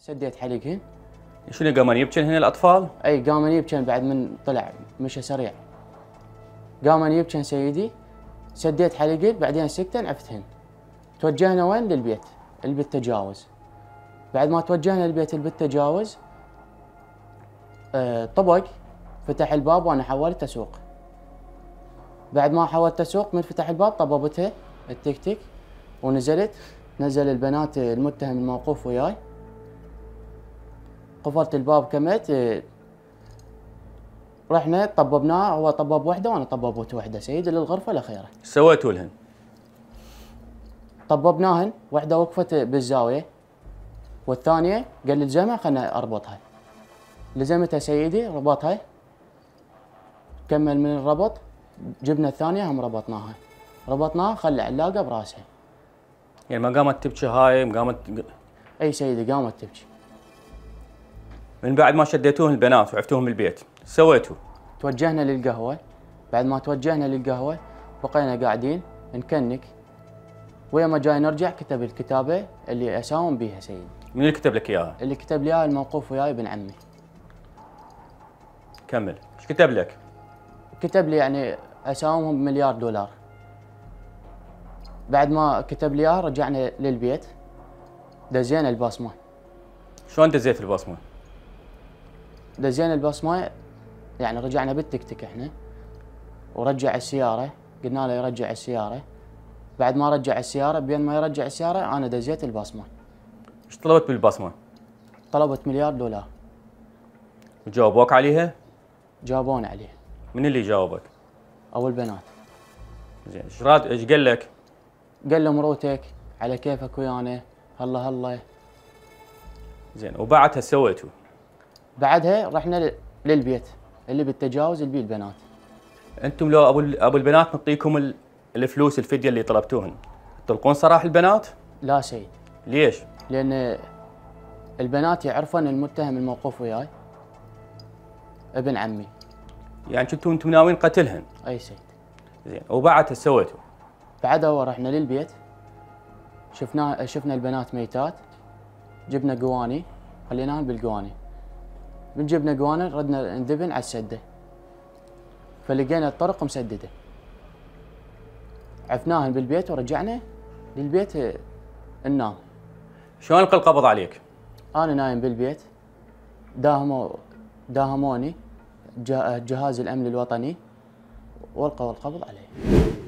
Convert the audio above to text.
سديت حلقهن. شنو قامن يبكن هنا الاطفال؟ اي قامن يبكن بعد من طلع مشى سريع. قامن يبكن سيدي، سديت حلقهن بعدين سكتن عفتهن. توجهنا وين؟ للبيت اللي بالتجاوز. بعد ما توجهنا للبيت اللي بالتجاوز طبق فتح الباب وانا حاولت اسوق. بعد ما حاولت اسوق من فتح الباب طببتها التيك تيك ونزلت. نزل البنات المتهم الموقوف وياي. قفلت الباب كملت. رحنا طببناه، هو طبب وحده وانا طببت وحده سيدي للغرفه الاخيره. سويتوا لهن؟ طببناهن، وحده وقفت بالزاويه والثانيه قال لي الزمها خلنا اربطها. لزمتها سيدي ربطها، كمل من الربط، جبنا الثانيه هم ربطناها خلى علاقه براسها. يعني ما قامت تبكي هاي قامت؟ اي سيدي قامت تبكي. من بعد ما شديتوهم البنات وعفتوهم البيت سويتوا؟ توجهنا للقهوه. بعد ما توجهنا للقهوه بقينا قاعدين نكنك. ويا ما جاي نرجع كتب الكتابه اللي اساوم بيها سيدي. من اللي كتب لك اياها؟ اللي كتب لي اياها الموقوف وياي ابن عمي. كمل، ايش كتب لك؟ كتب لي يعني اساومهم بمليار دولار. بعد ما كتب لي اياها رجعنا للبيت، دزينا البصمه. شلون دزيت البصمه؟ دزينا البصمه يعني رجعنا بالتكتك احنا، ورجع السياره، قلنا له يرجع السياره. بعد ما رجع السياره، بين ما يرجع السياره انا دزيت البصمه. ايش طلبت بالبصمه؟ طلبت مليار دولار. وجاوبوك عليها؟ جاوبون عليه. من اللي جاوبك؟ او البنات. زين، ايش قال لك؟ قال له مروتك على كيفك ويانا، هلا هلا. زين، وبعدها سويتوا؟ بعدها رحنا للبيت اللي بالتجاوز اللي بيه البنات. انتم لو ابو البنات نعطيكم الفلوس الفديه اللي طلبتوهن، تلقون سراح البنات؟ لا سيد. ليش؟ لان البنات يعرفون المتهم الموقوف وياي ابن عمي. يعني كنتوا انتم ناويين قتلهن؟ اي سيد. زين، وبعدها سويتوا؟ بعدها رحنا للبيت، شفنا البنات ميتات، جبنا قواني خليناهن بالقواني. من جبنا قواني ردنا نذبن على السده، فلقينا الطرق مسدده. عفناهن بالبيت ورجعنا للبيت ننام. شلون لقى القبض عليك؟ انا نايم بالبيت، داهموني جهاز الامن الوطني والقوا القبض علي.